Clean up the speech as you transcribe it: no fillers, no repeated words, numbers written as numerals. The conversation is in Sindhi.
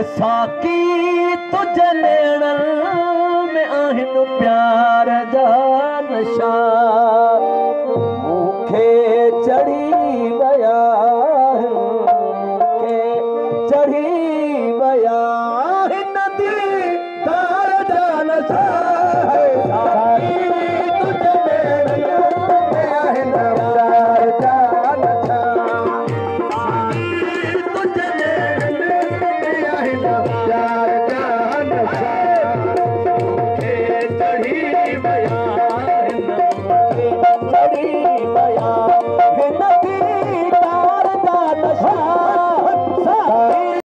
साकी तुझे नेड़न में आहिन प्यार जा नशा मूंखे चढ़ी